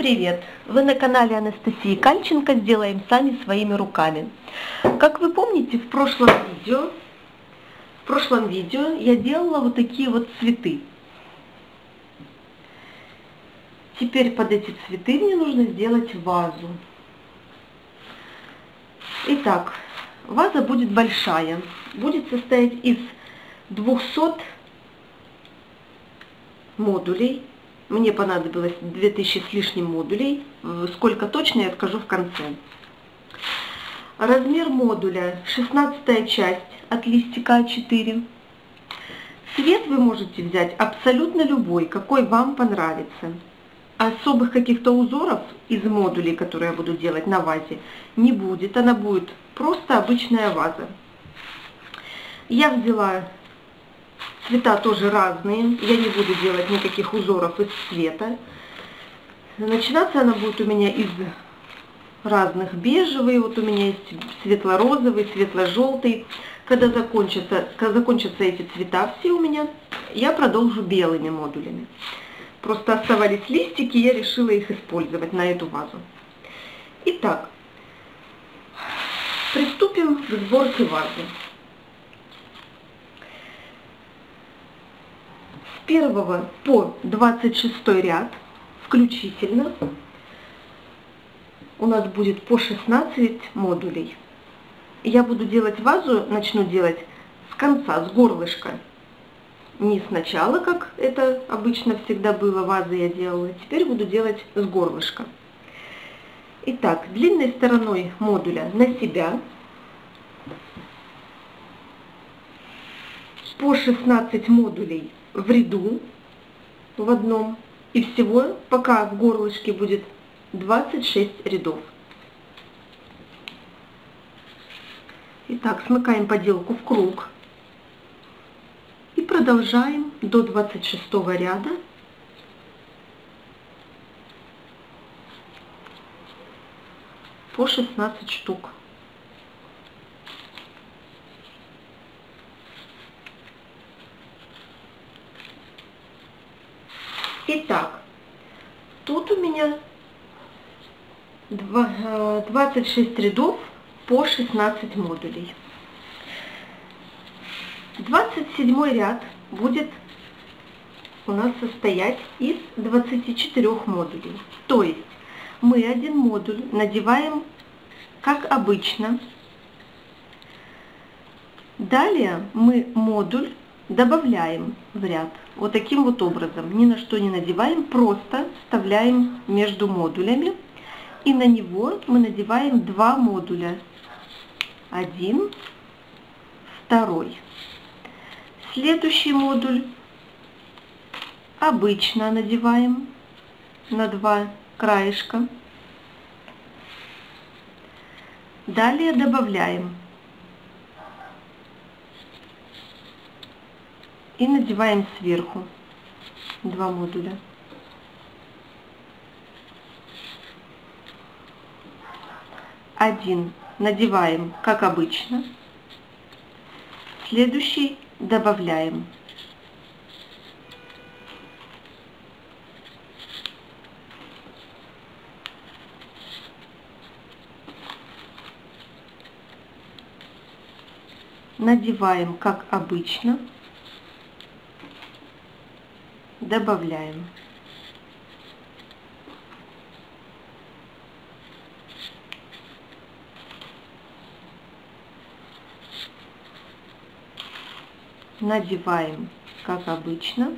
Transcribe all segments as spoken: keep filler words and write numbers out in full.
привет! Вы на канале Анастасии Кальченко «Сделаем сами своими руками». Как вы помните, в прошлом видео, в прошлом видео я делала вот такие вот цветы. Теперь под эти цветы мне нужно сделать вазу. Итак, ваза будет большая, будет состоять из двухсот модулей. Мне понадобилось две тысячи с лишним модулей. Сколько точно, я скажу в конце. Размер модуля шестнадцатая часть от листика а четыре. Цвет вы можете взять абсолютно любой, какой вам понравится. Особых каких-то узоров из модулей, которые я буду делать на вазе, не будет. Она будет просто обычная ваза. Я взяла цвета тоже разные, я не буду делать никаких узоров из цвета. Начинаться она будет у меня из разных бежевых, вот у меня есть светло-розовый, светло-желтый. Когда закончатся, когда закончатся эти цвета все у меня, я продолжу белыми модулями. Просто оставались листики, я решила их использовать на эту вазу. Итак, приступим к сборке вазы. С первого по двадцать шестой ряд включительно у нас будет по шестнадцать модулей. Я буду делать вазу, начну делать с конца, с горлышка. Не сначала, как это обычно всегда было, вазы я делала. Теперь буду делать с горлышка. Итак, длинной стороной модуля на себя по шестнадцать модулей в ряду в одном. И всего пока в горлышке будет двадцать шесть рядов. Итак, смыкаем поделку в круг. И продолжаем до двадцать шестого ряда. По шестнадцать штук. Итак, тут у меня двадцать шесть рядов по шестнадцать модулей. двадцать седьмой ряд будет у нас состоять из двадцати четырёх модулей. То есть мы один модуль надеваем как обычно. Далее мы модуль добавляем в ряд вот таким вот образом. Ни на что не надеваем, просто вставляем между модулями. И на него мы надеваем два модуля. Один, второй. Следующий модуль обычно надеваем на два краешка. Далее добавляем. И надеваем сверху два модуля. Один надеваем как обычно. Следующий добавляем. Надеваем как обычно. Добавляем. Надеваем как обычно.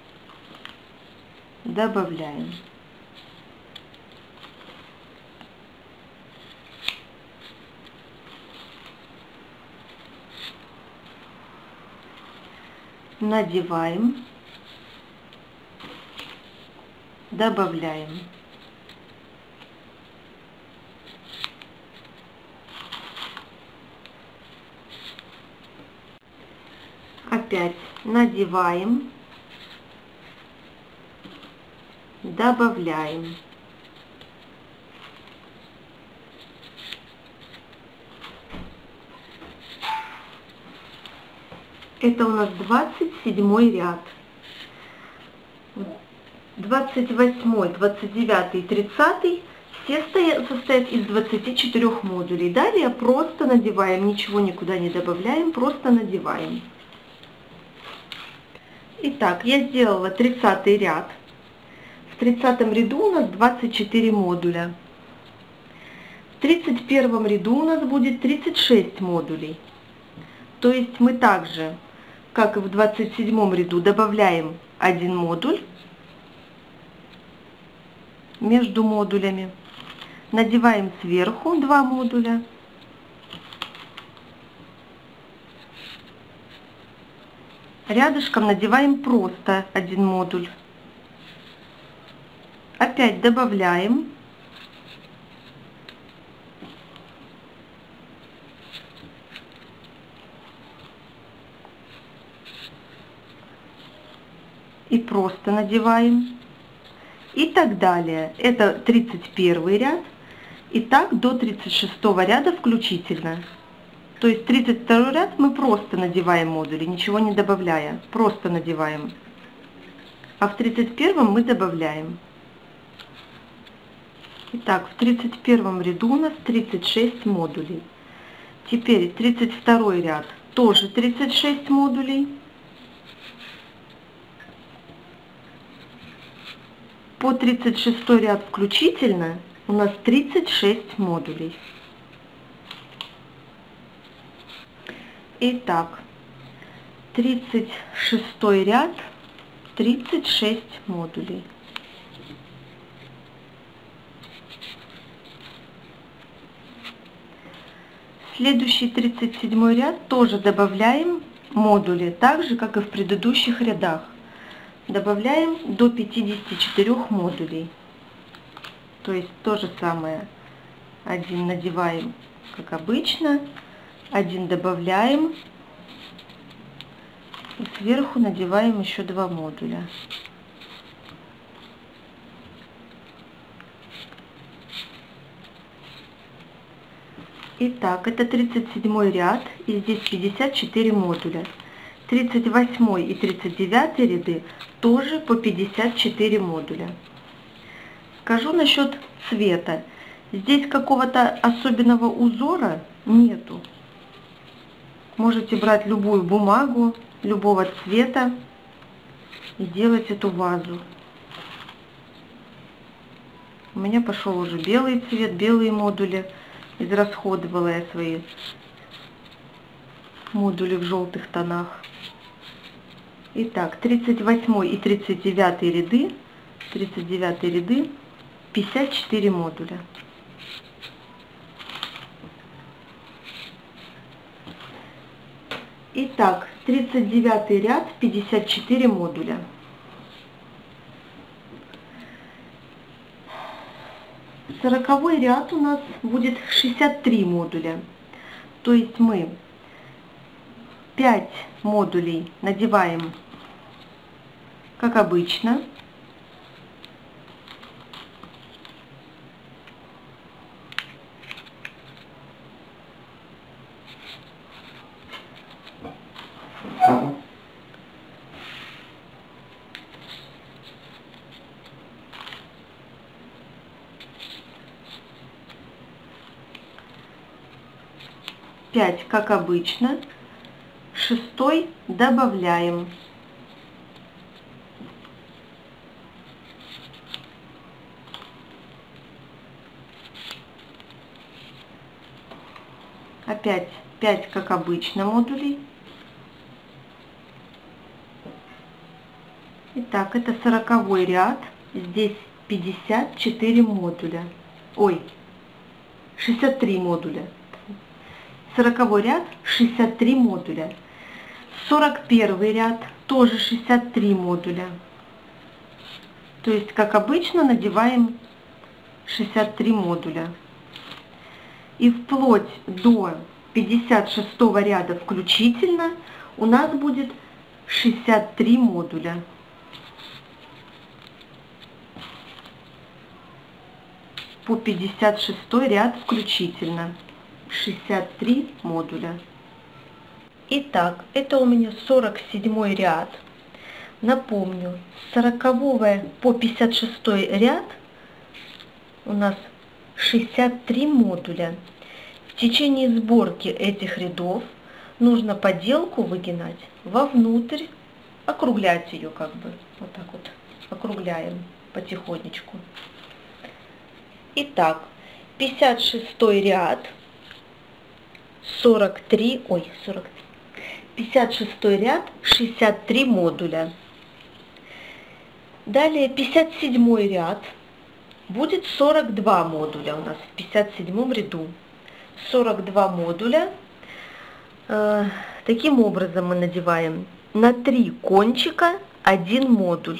Добавляем. Надеваем. Добавляем. Опять надеваем. Добавляем. Это у нас двадцать седьмой ряд. двадцать восьмой, двадцать девятый и тридцатый все состоят из двадцати четырёх модулей. Далее просто надеваем, ничего никуда не добавляем, просто надеваем. Итак, я сделала тридцатый ряд. В тридцатом ряду у нас двадцать четыре модуля. В тридцать первом ряду у нас будет тридцать шесть модулей. То есть мы также, как и в двадцать седьмом ряду, добавляем один модуль между модулями. Надеваем сверху два модуля. Рядышком надеваем просто один модуль. Опять добавляем. И просто надеваем. И так далее. Это тридцать первый ряд. И так до тридцать шестого ряда включительно. То есть тридцать второй ряд мы просто надеваем модули, ничего не добавляя. Просто надеваем. А в тридцать первом мы добавляем. Итак, в тридцать первом ряду у нас тридцать шесть модулей. Теперь тридцать второй ряд. Тоже тридцать шесть модулей. По тридцать шестой ряд включительно у нас тридцать шесть модулей. Итак, тридцать шестой ряд, тридцать шесть модулей. Следующий тридцать седьмой ряд тоже добавляем модули, так же как и в предыдущих рядах. Добавляем до пятидесяти четырёх модулей. То есть то же самое. Один надеваем, как обычно, один добавляем и сверху надеваем еще два модуля. Итак, это тридцать седьмой ряд, и здесь пятьдесят четыре модуля. тридцать восьмой и тридцать девятый ряды тоже по пятьдесят четыре модуля. Скажу насчет цвета. Здесь какого-то особенного узора нету. Можете брать любую бумагу, любого цвета и делать эту вазу. У меня пошел уже белый цвет, белые модули. Израсходовала я свои модули в желтых тонах. Итак, тридцать восьмой и тридцать девятый ряды, тридцать девятый ряды, пятьдесят четыре модуля. Итак, тридцать девятый ряд, пятьдесят четыре модуля. сороковой ряд у нас будет шестьдесят три модуля. То есть мы пять модулей надеваем, как обычно. пять, как обычно. Шестой добавляем. Опять пять, как обычно, модулей. Итак, это сороковой ряд. Здесь пятьдесят четыре модуля. Ой, шестьдесят три модуля. сороковой ряд, шестьдесят три модуля. сорок первый ряд, тоже шестьдесят три модуля. То есть, как обычно, надеваем шестьдесят три модуля. И вплоть до пятьдесят шестого ряда включительно у нас будет шестьдесят три модуля. По пятьдесят шестой ряд включительно. шестьдесят три модуля. Итак, это у меня сорок седьмой ряд. Напомню, с сорокового по пятьдесят шестой ряд у нас шестьдесят три модуля. В течение сборки этих рядов нужно поделку выгинать вовнутрь, округлять ее как бы, вот так вот, округляем потихонечку. Итак, пятьдесят шестой ряд, сорок три, ой, сорок, пятьдесят шестой ряд, шестьдесят три модуля. Далее пятьдесят седьмой ряд, будет сорок два модуля у нас в пятьдесят седьмом ряду. сорок два модуля. Э, таким образом мы надеваем на три кончика один модуль.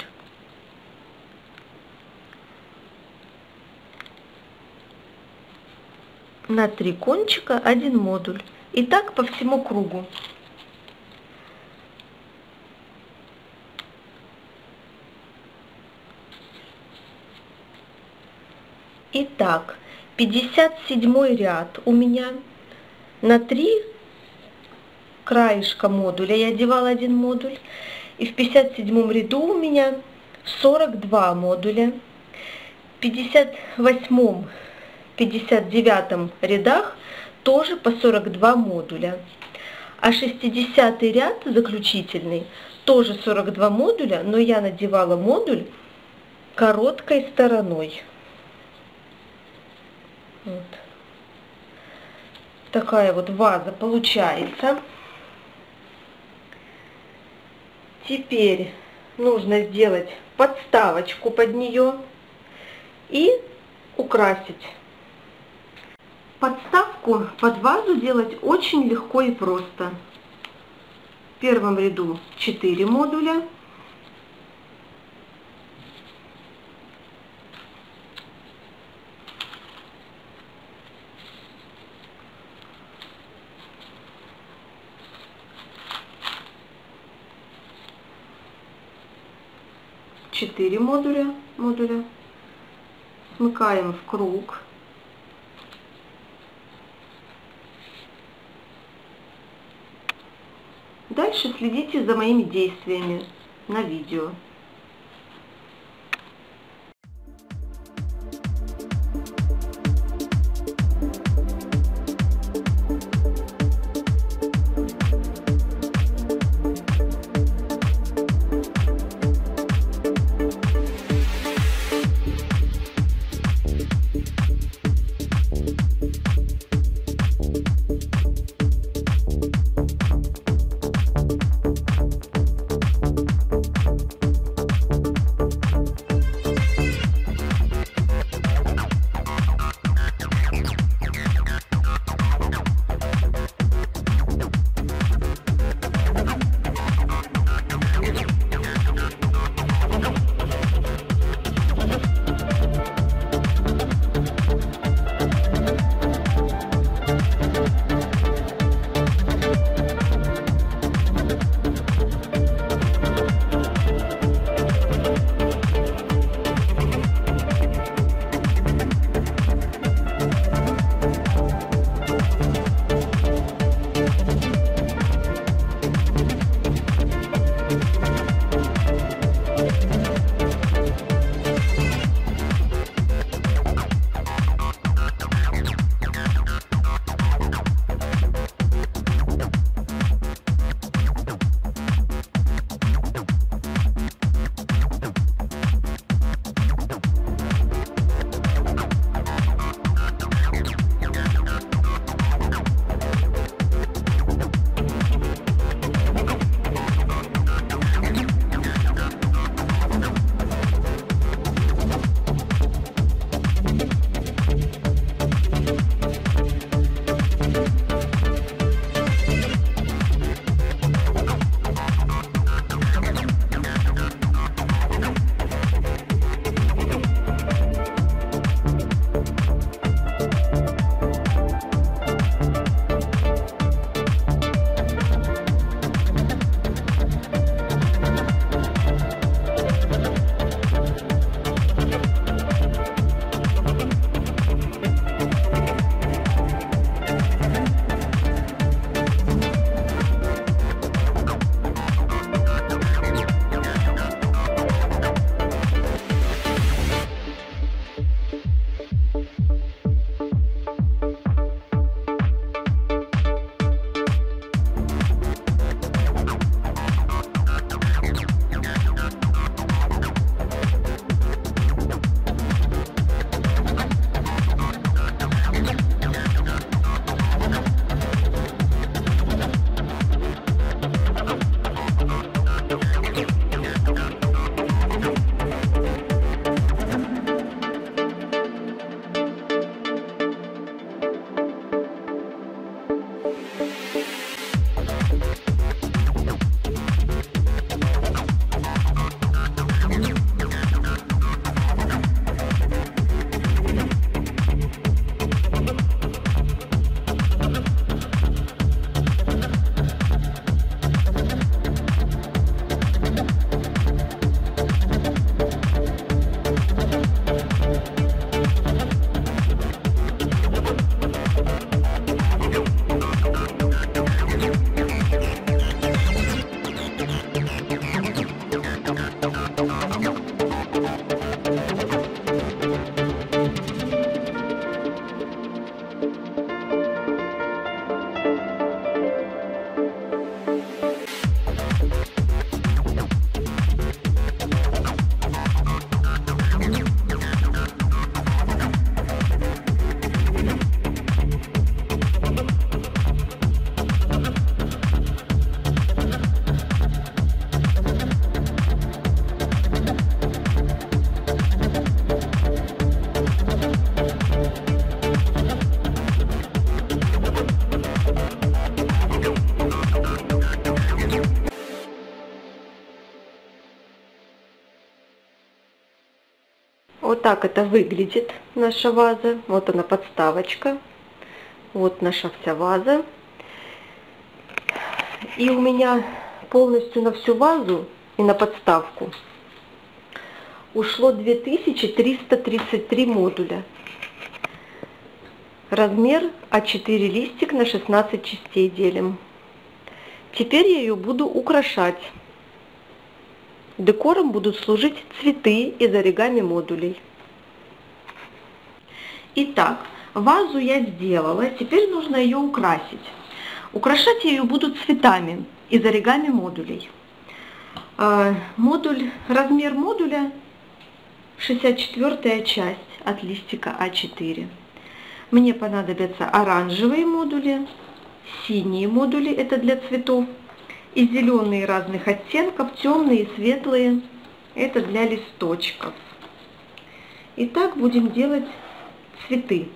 На три кончика один модуль. И так по всему кругу. Итак, пятьдесят седьмой ряд у меня на три краешка модуля я одевала один модуль. И в пятьдесят седьмом ряду у меня сорок два модуля. В пятьдесят восьмом, пятьдесят девятом рядах тоже по сорок два модуля. А шестидесятый ряд заключительный тоже сорок два модуля, но я надевала модуль короткой стороной. Вот. Такая вот ваза получается. Теперь нужно сделать подставочку под нее и украсить. Подставку под вазу делать очень легко и просто. В первом ряду четыре модуля. четыре модуля, модуля, смыкаем в круг. Дальше следите за моими действиями на видео. так это выглядит, наша ваза. Вот она, подставочка. Вот наша вся ваза. И у меня полностью на всю вазу и на подставку ушло две тысячи триста тридцать три модуля. Размер а четыре листик на шестнадцать частей делим. Теперь я ее буду украшать. Декором будут служить цветы из оригами модулей. Итак, вазу я сделала, теперь нужно ее украсить. Украшать я ее буду цветами из оригами модулей. Модуль, размер модуля шестьдесят четвёртая часть от листика а четыре. Мне понадобятся оранжевые модули, синие модули, это для цветов, и зеленые разных оттенков, темные и светлые, это для листочков. Итак, будем делать цветы.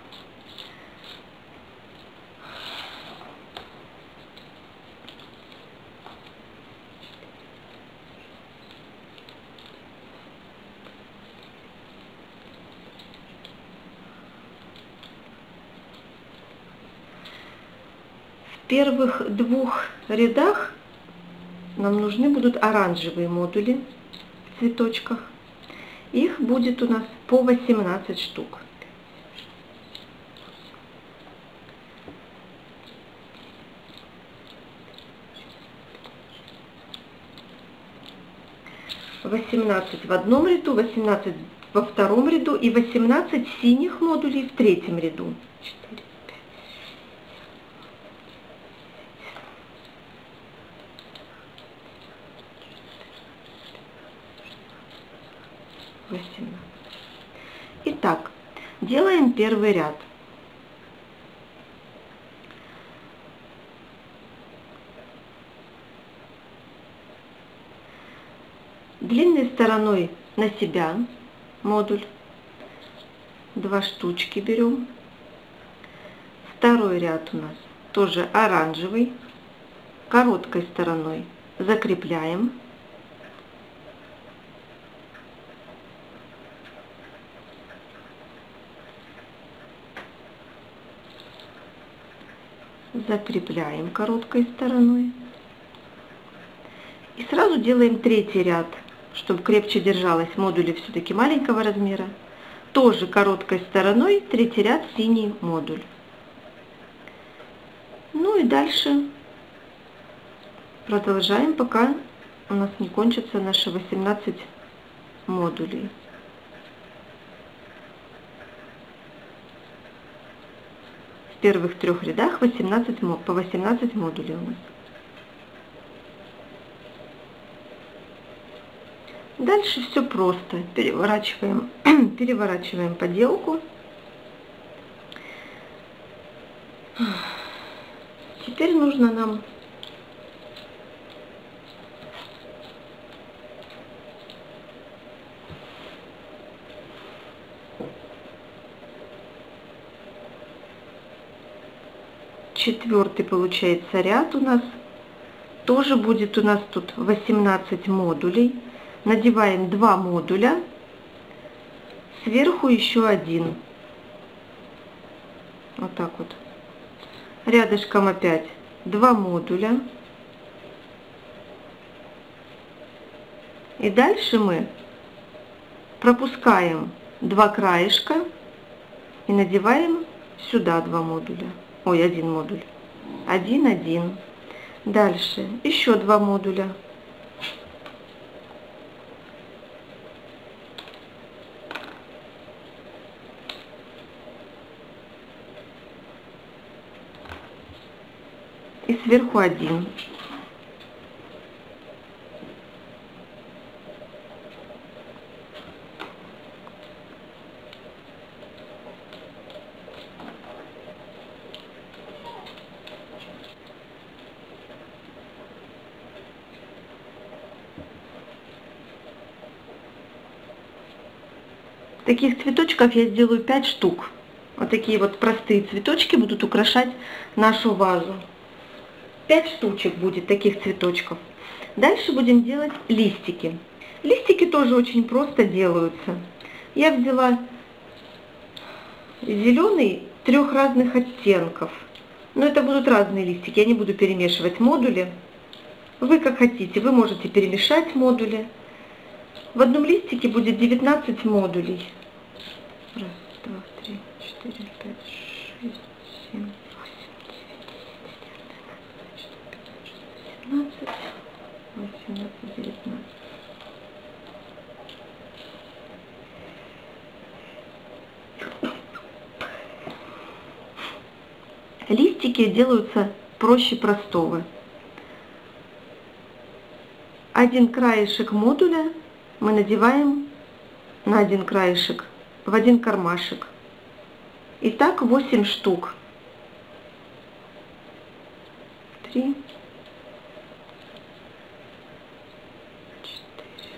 В первых двух рядах нам нужны будут оранжевые модули в цветочках. Их будет у нас по восемнадцать штук. восемнадцать в одном ряду, восемнадцать во втором ряду и восемнадцать синих модулей в третьем ряду. восемнадцать. Итак, делаем первый ряд. Длинной стороной на себя модуль, два штучки берем. Второй ряд у нас тоже оранжевый, короткой стороной закрепляем. Закрепляем короткой стороной. И сразу делаем третий ряд, чтобы крепче держалась. Модули все-таки маленького размера. Тоже короткой стороной, третий ряд, синий модуль. Ну и дальше продолжаем, пока у нас не кончатся наши восемнадцать модулей. В первых трех рядах восемнадцать, по восемнадцать модулей у нас. Дальше все просто. Переворачиваем, переворачиваем поделку. Теперь нужно нам четвертый получается ряд у нас. Тоже будет у нас тут восемнадцать модулей. Надеваем два модуля, сверху еще один. Вот так вот. Рядышком опять два модуля. И дальше мы пропускаем два краешка и надеваем сюда два модуля. Ой, один модуль. Один, один. Дальше еще два модуля. И сверху один. Таких цветочков я сделаю пять штук. Вот такие вот простые цветочки будут украшать нашу вазу. пять штучек будет таких цветочков. Дальше будем делать листики. Листики тоже очень просто делаются. Я взяла зеленый трех разных оттенков. Но это будут разные листики, я не буду перемешивать модули. Вы как хотите, вы можете перемешать модули. В одном листике будет девятнадцать модулей. Раз, два, три, четыре, пять, шесть, семь, восемь, девять, десять, восемнадцать, девятнадцать. Листики делаются проще простого. Один краешек модуля мы надеваем на один краешек в один кармашек. И так восемь штук. Три. Четыре.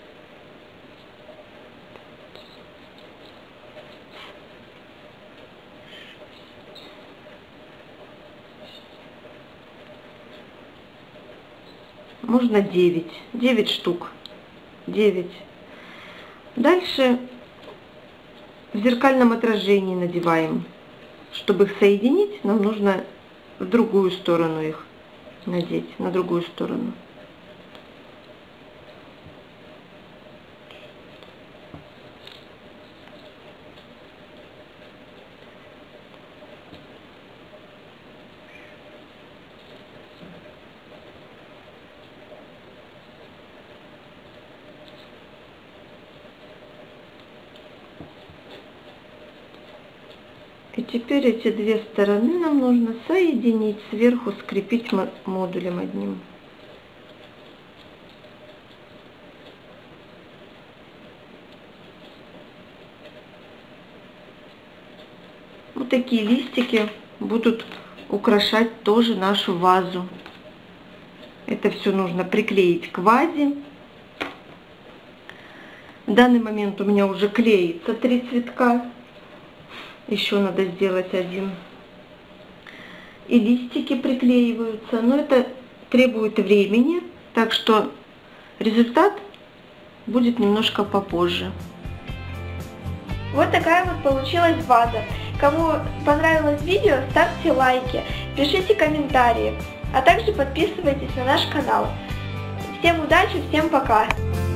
Можно девять. девять штук. девять. Дальше в зеркальном отражении надеваем. Чтобы их соединить, нам нужно в другую сторону их надеть, на другую сторону. И теперь эти две стороны нам нужно соединить, сверху скрепить модулем одним. Вот такие листики будут украшать тоже нашу вазу. Это все нужно приклеить к вазе. В данный момент у меня уже клеится три цветка. Еще надо сделать один. И листики приклеиваются, но это требует времени, так что результат будет немножко попозже. Вот такая вот получилась ваза. Кому понравилось видео, ставьте лайки, пишите комментарии, а также подписывайтесь на наш канал. Всем удачи, всем пока!